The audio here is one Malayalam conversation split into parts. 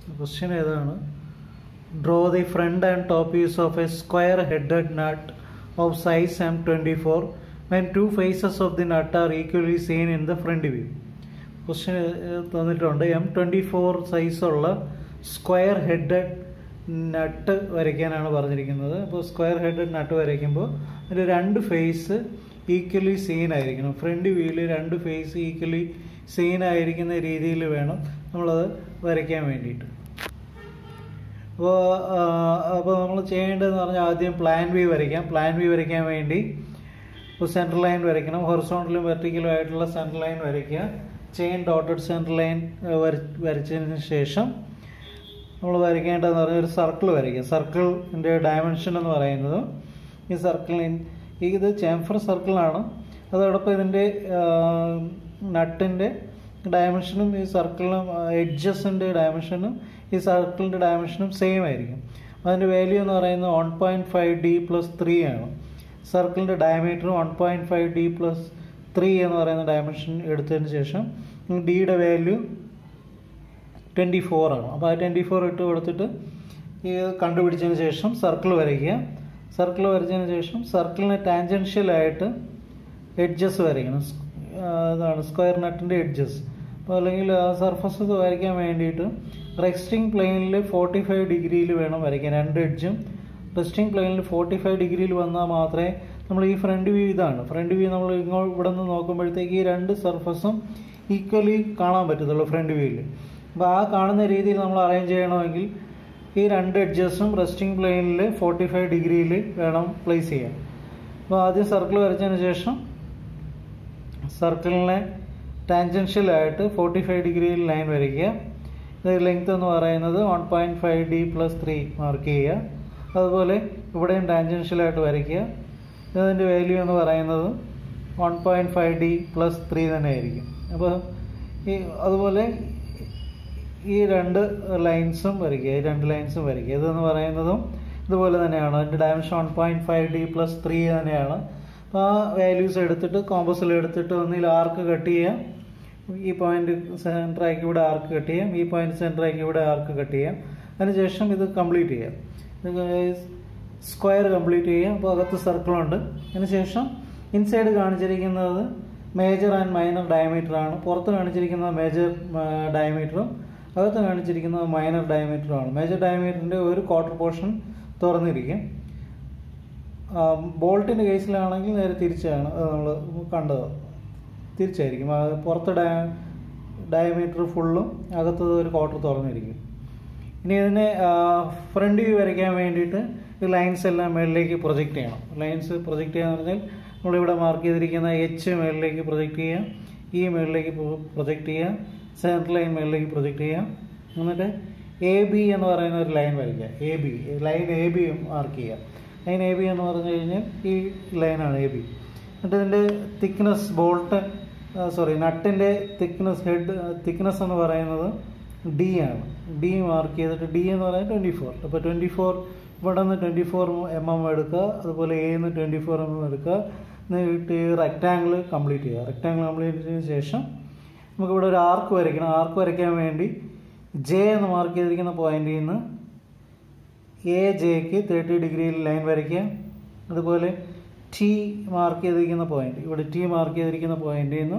Question ഏതാണ്? Draw the front and top views of a square-headed nut of size M24 when two faces of the nut are equally seen in the front view. Question തന്നിട്ടുണ്ട്. M24 സൈസുള്ള സ്ക്വയർ ഹെഡഡ് നട്ട് വരയ്ക്കാനാണ് പറഞ്ഞിരിക്കുന്നത്. അപ്പോൾ സ്ക്വയർ ഹെഡഡ് നട്ട് വരയ്ക്കുമ്പോൾ അതിൽ രണ്ട് ഫേസ് ഈക്വലി സീൻ ആയിരിക്കണം. ഫ്രണ്ട് വ്യൂവിൽ രണ്ട് ഫേസ് ഈക്വലി സീൻ ആയിരിക്കുന്ന രീതിയിൽ വേണം നമ്മളത് വരയ്ക്കാൻ വേണ്ടിയിട്ട്. അപ്പോൾ നമ്മൾ ചെയ്യേണ്ടതെന്ന് പറഞ്ഞാൽ ആദ്യം പ്ലാൻ വ്യൂ വരയ്ക്കാം. പ്ലാൻ വ്യൂ വരയ്ക്കാൻ വേണ്ടി ഇപ്പോൾ സെൻട്രൽ ലൈൻ വരയ്ക്കണം. ഹൊറിസോണ്ടലും വെർട്ടിക്കലും ആയിട്ടുള്ള സെൻട്രൽ ലൈൻ വരയ്ക്കുക. ചെയിൻ ഡോട്ടഡ് സെൻട്രൽ ലൈൻ വരച്ചതിന് ശേഷം നമ്മൾ വരയ്ക്കേണ്ടതെന്ന് പറഞ്ഞാൽ ഒരു സർക്കിൾ വരയ്ക്കുക. സർക്കിളിൻ്റെ ഡയമെൻഷൻ എന്ന് പറയുന്നത് ഈ സർക്കിളിൻ ഇത് ചേംഫർ സർക്കിളാണ്. അതോടൊപ്പം ഇതിൻ്റെ നട്ടിൻ്റെ ഡയമെൻഷനും ഈ സർക്കിളിനും എഡ്ജസിൻ്റെ ഡയമെൻഷനും ഈ സർക്കിളിൻ്റെ ഡയമെൻഷനും സെയിം ആയിരിക്കും. അതിൻ്റെ വാല്യൂ എന്ന് പറയുന്നത് 1.5D+3 ആണ്. സർക്കിളിൻ്റെ ഡയമീറ്ററും 1.5D+3 എന്ന് പറയുന്ന ഡയമെൻഷൻ എടുത്തതിന് ശേഷം ഡിയുടെ വാല്യൂ 24 ആണ്. അപ്പോൾ ആ 24 ഇട്ട് കൊടുത്തിട്ട് ഈ കണ്ടുപിടിച്ചതിന് ശേഷം സർക്കിൾ വരയ്ക്കുക. സർക്കിൾ വരച്ചതിന് ശേഷം സർക്കിളിന് ടാൻജൻഷ്യലായിട്ട് എഡ്ജസ് വരയ്ക്കണം. അതാണ് സ്ക്വയർ നട്ടിൻ്റെ എഡ്ജസ്. അപ്പോൾ അല്ലെങ്കിൽ ആ സർഫസ് വരയ്ക്കാൻ വേണ്ടിയിട്ട് റെസ്റ്റിംഗ് പ്ലെയിനിൽ 45 ഡിഗ്രിയിൽ വേണം വരയ്ക്കാൻ. രണ്ട് എഡ്ജും റെസ്റ്റിംഗ് പ്ലെയിനിൽ 45 ഡിഗ്രിയിൽ വന്നാൽ മാത്രമേ നമ്മൾ ഈ ഫ്രണ്ട് വ്യൂ ഇതാണ്. ഫ്രണ്ട് വ്യൂ നമ്മൾ ഇവിടെ നിന്ന് നോക്കുമ്പോഴത്തേക്ക് ഈ രണ്ട് സർഫസും ഈക്വലി കാണാൻ പറ്റത്തുള്ളൂ ഫ്രണ്ട് വ്യൂവിൽ. അപ്പോൾ ആ കാണുന്ന രീതിയിൽ നമ്മൾ അറേഞ്ച് ചെയ്യണമെങ്കിൽ ഈ രണ്ട് എഡ്ജസും റെസ്റ്റിംഗ് പ്ലെയിനിൽ 45 ഡിഗ്രിയിൽ വേണം പ്ലേസ് ചെയ്യാൻ. അപ്പോൾ ആദ്യം സർക്കിൾ വരച്ചതിന് ശേഷം സർക്കിളിനെ ടാൻജൻഷ്യലായിട്ട് 45 ഡിഗ്രിയിൽ ലൈൻ വരയ്ക്കുക. ഇത് ലെങ്ത് എന്ന് പറയുന്നത് 1.5D+3 മാർക്ക് ചെയ്യുക. അതുപോലെ ഇവിടെയും ടാൻജൻഷ്യലായിട്ട് വരയ്ക്കുക. ഇതിൻ്റെ വാല്യൂ എന്ന് പറയുന്നത് 1.5D+3 തന്നെ ആയിരിക്കും. അപ്പോൾ അതുപോലെ ഈ രണ്ട് ലൈൻസും വരയ്ക്കുക. ഈ രണ്ട് ലൈൻസും വരയ്ക്കുക. ഇതെന്ന് പറയുന്നതും ഇതുപോലെ തന്നെയാണ്. അതിൻ്റെ ഡയമെൻഷൻ 1.5D+3 തന്നെയാണ്. അപ്പോൾ ആ വാല്യൂസ് എടുത്തിട്ട് കോമ്പസിൽ എടുത്തിട്ട് ഒന്നിൽ ആർക്ക് കട്ട് ചെയ്യാം. ഈ പോയിന്റ് സെൻറ്ററാക്കി ഇവിടെ ആർക്ക് കട്ട് ചെയ്യാം. ഈ പോയിന്റ് സെൻറ്ററാക്കി ഇവിടെ ആർക്ക് കട്ട് ചെയ്യാം. അതിനുശേഷം ഇത് കംപ്ലീറ്റ് ചെയ്യാം. സ്ക്വയർ കംപ്ലീറ്റ് ചെയ്യാം. അപ്പോൾ അകത്ത് സർക്കിളുണ്ട്. അതിനുശേഷം ഇൻസൈഡ് കാണിച്ചിരിക്കുന്നത് മേജർ ആൻഡ് മൈനർ ഡയമീറ്റർ ആണ്. പുറത്ത് കാണിച്ചിരിക്കുന്നത് മേജർ ഡയമീറ്ററും അകത്ത് കാണിച്ചിരിക്കുന്നത് മൈനർ ഡയമീറ്ററുമാണ്. മേജർ ഡയമീറ്ററിൻ്റെ ഒരു ക്വാർട്ടർ പോർഷൻ തുറന്നിരിക്കും. ബോൾട്ടിൻ്റെ കേസിലാണെങ്കിൽ നേരെ തിരിച്ചാണ് അത് നമ്മൾ കണ്ടത്. തിരിച്ചായിരിക്കും. പുറത്ത് ഡയമീറ്റർ ഫുള്ളും അകത്ത് ഒരു ക്വാർട്ടർ തുറന്നിരിക്കും. ഇനി ഇതിനെ ഫ്രണ്ട് വ്യൂ വരയ്ക്കാൻ വേണ്ടിയിട്ട് ഈ ലൈൻസ് എല്ലാം മുകളിലേക്ക് പ്രൊജക്റ്റ് ചെയ്യണം. ലൈൻസ് പ്രൊജക്റ്റ് ചെയ്യാന്ന് പറഞ്ഞാൽ നമ്മളിവിടെ മാർക്ക് ചെയ്തിരിക്കുന്ന എച്ച് മുകളിലേക്ക് പ്രൊജക്റ്റ് ചെയ്യാം. ഈ മുകളിലേക്ക് പ്രൊജക്റ്റ് ചെയ്യാം. സെൻട്രൽ ലൈൻ മുകളിലേക്ക് പ്രൊജക്റ്റ് ചെയ്യാം. എന്നിട്ട് AB എന്ന് പറയുന്ന ഒരു ലൈൻ വരയ്ക്കുക. AB ലൈൻ AB മാർക്ക് ചെയ്യുക. ലൈൻ AB എന്ന് പറഞ്ഞു കഴിഞ്ഞാൽ ഈ ലൈനാണ് AB. എന്നിട്ട് ഇതിൻ്റെ തിക്നെസ് നട്ടിൻ്റെ തിക്നെസ് എന്ന് പറയുന്നത് D ആണ്. D മാർക്ക് ചെയ്തിട്ട് D എന്ന് പറയുന്നത് 24. അപ്പോൾ 24 ഇവിടെ നിന്ന് 24 mm എടുക്കുക. അതുപോലെ A നിന്ന് 24 mm എടുക്കുക. എന്നിട്ട് റെക്റ്റാങ്കിൾ കംപ്ലീറ്റ് ചെയ്യുക. റെക്റ്റാങ്കിൾ കംപ്ലീറ്റ് ചെയ്തതിന് ശേഷം നമുക്കിവിടെ ഒരു ആർക്ക് വരയ്ക്കണം. ആർക്ക് വരയ്ക്കാൻ വേണ്ടി J എന്ന് മാർക്ക് ചെയ്തിരിക്കുന്ന പോയിന്റിൽ നിന്ന് AJക്ക് 30 ഡിഗ്രിയിൽ ലൈൻ വരയ്ക്കുക. അതുപോലെ T മാർക്ക് ചെയ്തിരിക്കുന്ന പോയിന്റ് ഇവിടെ T മാർക്ക് ചെയ്തിരിക്കുന്ന പോയിന്റിൽ നിന്ന്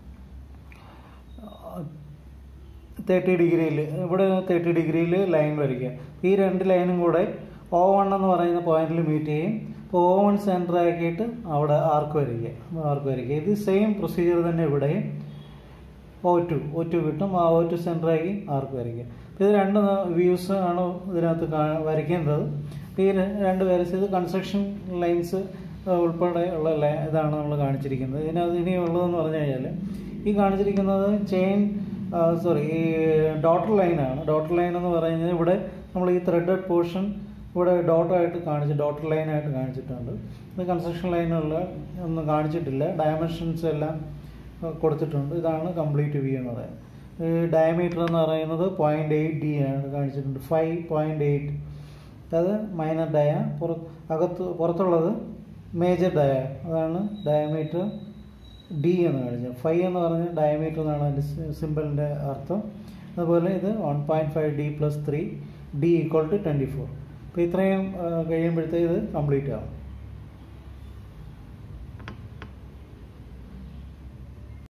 30 ഡിഗ്രിയിൽ ഇവിടെ 30 ഡിഗ്രിയിൽ ലൈൻ വരയ്ക്കുക. ഈ രണ്ട് ലൈനും കൂടെ O1 എന്ന് പറയുന്ന പോയിന്റിൽ മീറ്റ് ചെയ്യും. അപ്പോൾ O1 സെൻറ്റർ ആക്കിയിട്ട് അവിടെ ആർക്ക് വരയ്ക്കുക. ഇത് സെയിം പ്രൊസീജിയർ തന്നെ ഇവിടെയും O2 കിട്ടും. ആ O2 സെൻറ്ററാക്കി ആർക്ക് വരയ്ക്കുക. അപ്പോൾ ഇത് രണ്ട് വ്യൂസ് ആണ് ഇതിനകത്ത് വരയ്ക്കേണ്ടത്. ഈ രണ്ട് വരച്ച് ഇത് കൺസ്ട്രക്ഷൻ ലൈൻസ് ഉൾപ്പെടെ ഉള്ള ഇതാണ് നമ്മൾ കാണിച്ചിരിക്കുന്നത്. ഇതിനകത്ത് ഇനിയുള്ളതെന്ന് പറഞ്ഞു കഴിഞ്ഞാൽ ഈ കാണിച്ചിരിക്കുന്നത് ഈ ഡോട്ടർ ലൈനാണ്. ഡോട്ടർ ലൈൻ എന്ന് പറയുന്നത് ഇവിടെ നമ്മൾ ഈ ത്രെഡഡ് പോർഷൻ ഇവിടെ ഡോട്ടർ ലൈനായിട്ട് കാണിച്ചിട്ടുണ്ട്. ഇത് കൺസ്ട്രക്ഷൻ ലൈനുള്ള ഒന്നും കാണിച്ചിട്ടില്ല. ഡയമെൻഷൻസ് എല്ലാം കൊടുത്തിട്ടുണ്ട്. ഇതാണ് കംപ്ലീറ്റ് വ്യൂ എന്ന് പറയുന്നത്. ഡയമീറ്റർ എന്ന് പറയുന്നത് 0.8D ആണ് കാണിച്ചിട്ടുണ്ട്. 5.8 അത് മൈനർ ഡയ. പുറത്തുള്ളത് മേജർ ഡയ. അതാണ് ഡയമീറ്റർ D എന്ന് കാണിച്ചത്. 5 എന്ന് പറഞ്ഞാൽ ഡയമീറ്റർ എന്നാണ് അതിൻ്റെ സിമ്പിളിൻ്റെ അർത്ഥം. അതുപോലെ ഇത് 1.5D + 3 D = 24. അപ്പോൾ ഇത്രയും കഴിയുമ്പോഴത്തേക്ക് ഇത് കംപ്ലീറ്റ് ആവും.